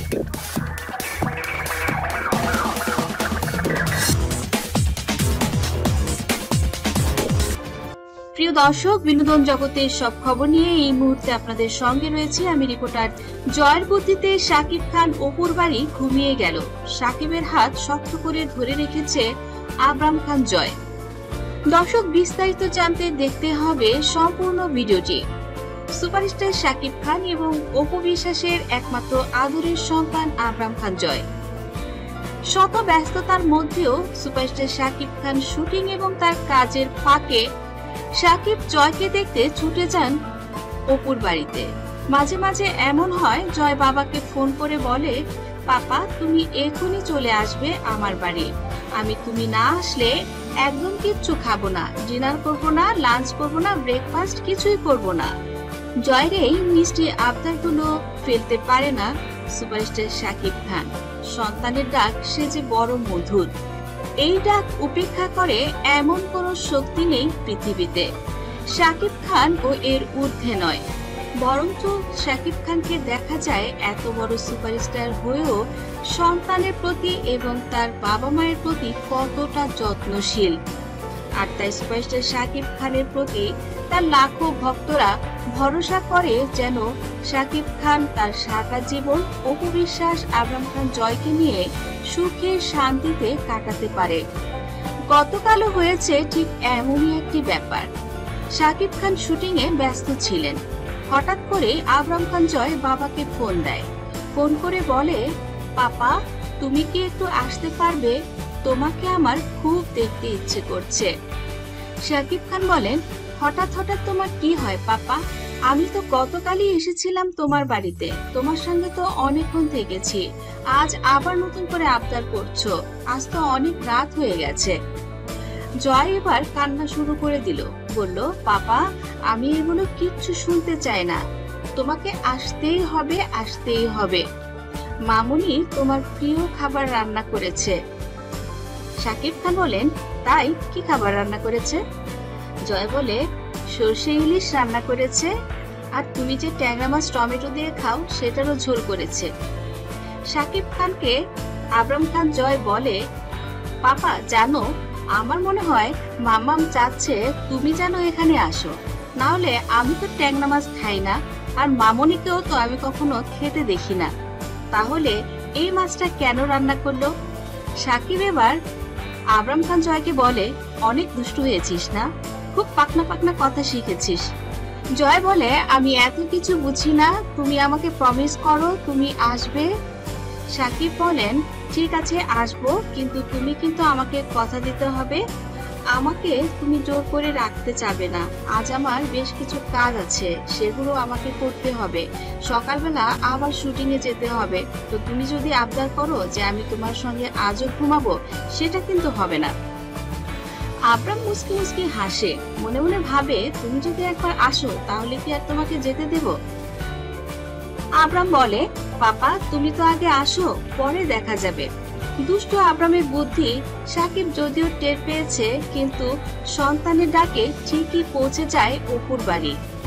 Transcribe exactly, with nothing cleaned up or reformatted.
প্রিয় দর্শক, বিনোদন জগতের সব খবর নিয়ে এই মুহূর্তে আপনাদের সঙ্গে রয়েছে আমি রিপোর্টার। জয়ের বুদ্ধিতে শাকিব খান অপুর বাড়ি ঘুমিয়ে গেল, শাকিবের হাত শক্ত করে ধরে রেখেছে আবরাম খান জয়। দর্শক, বিস্তারিত জানতে দেখতে হবে সম্পূর্ণ ভিডিওটি। সুপারস্টার শাকিব খান এবং অপু বিশ্বাসের একমাত্র আদরের সন্তান আবরাম খান জয়। শত ব্যস্ততার মধ্যেও সুপারস্টার শাকিব খান শুটিং এবং তার কাজের ফাঁকে শাকিব জয়কে দেখতে ছুটে যান অপুর বাড়িতে। মাঝে মাঝে এমন হয়, জয় বাবাকে ফোন করে বলে, পাপা তুমি এখনই চলে আসবে আমার বাড়ি, আমি তুমি না আসলে একদম কিচ্ছু খাবো না, ডিনার করবো না, লাঞ্চ করবো না, ব্রেকফাস্ট কিছুই করবো না। জয়ের এই মিষ্টি আবদারগুলো ফেলতে পারে না সুপারস্টার শাকিব খান। সন্তানের ডাক সে যে বড় মধুর, এই ডাক উপেক্ষা করে এমন কোনো শক্তি নেই পৃথিবীতে। শাকিব খান ও এর ঊর্ধ্বে নয়, বরঞ্চ শাকিব খানকে দেখা যায় এত বড় সুপারস্টার হয়েও সন্তানের প্রতি এবং তার বাবা মায়ের প্রতি কতটা যত্নশীল। আর তাই সুপারস্টার শাকিব খানের প্রতি তার লাখো ভক্তরা ভরসা করে যেন শাকিব খান তার সারা জীবন অপু বিশ্বাস আবরাম খান জয়কে নিয়ে সুখে শান্তিতে কাটাতে পারে। গতকালও হয়েছে ঠিক এমনই একটি ব্যাপার। শাকিব খান শুটিং এ ব্যস্ত ছিলেন, হঠাৎ করে আবরাম খান জয় বাবাকে ফোন দেয়। ফোন করে বলে, পাপা তুমি কি একটু আসতে পারবে, তোমাকে আমার খুব দেখতে ইচ্ছে করছে। শাকিব খান বলেন, হঠাৎ হঠাৎ তোমার কি হয় পাপা, আমি তো গতকালই এসেছিলাম তোমার বাড়িতে, তোমার সঙ্গে তো অনেকক্ষণ থেকেছি, আজ আবার নতুন করে আবদার করছো, আজ তো অনেক রাত হয়ে গেছে। জয় এবার কান্না শুরু করে দিল, বলল, পাপা আমি এগুলো কিচ্ছু শুনতে চাই না, তোমাকে আসতেই হবে, আসতেই হবে। মামুনি তোমার প্রিয় খাবার রান্না করেছে। শাকিব খান বলেন, তাই কি খাবার রান্না করেছে? জয় বলে, সর্ষে ইলিশ রান্না করেছে, আর তুমি যে ট্যাংরা মাছ টমেটো দিয়ে খাও সেটারও ঝোল করেছে। শাকিব খানকে আবরাম খান জয় বলে, পাপা জানো, আমার মনে হয় মামাম চাচ্ছে তুমি যেন এখানে আসো, না হলে আমি তো ট্যাংরা মাছ খাই না, আর মামনিকেও তো আমি কখনো খেতে দেখি না, তাহলে এই মাছটা কেন রান্না করলো? শাকিব এবার আবরাম খান জয়কে বলে, অনেক দুষ্টু হয়েছিস না, খুব পাকনা পাকনা কথা শিখেছিস। জয় বলে, আমি এত কিছু বুঝি না, তুমি আমাকে প্রমিস করো তুমি আসবে। শাকিব বলেন, ঠিক আছে আসবো, কিন্তু তুমি কিন্তু আমাকে কথা দিতে হবে, আমাকে তুমি জোর করে রাখতে চাবে না, আজ আমার বেশ কিছু কাজ আছে, সেগুলো আমাকে করতে হবে, সকালবেলা আবার শুটিং এ যেতে হবে, তো তুমি যদি আবদার করো যে আমি তোমার সঙ্গে আজও ঘুমাবো, সেটা কিন্তু হবে না। আবরাম মুস্কি মুস্কি হাসে, মনে মনে ভাবে, তুমি যদি একবার আসো তাহলে কি আর তোমাকে যেতে দেব? আবরাম বলে, পাপা তুমি তো আগে আসো, পরে দেখা যাবে। দুষ্ট আবরামের বুদ্ধি শাকিব যদিও টের পেয়েছে, কিন্তু সন্তানের ডাকে ঠিকই পৌঁছে যায় অপুর বাড়ি।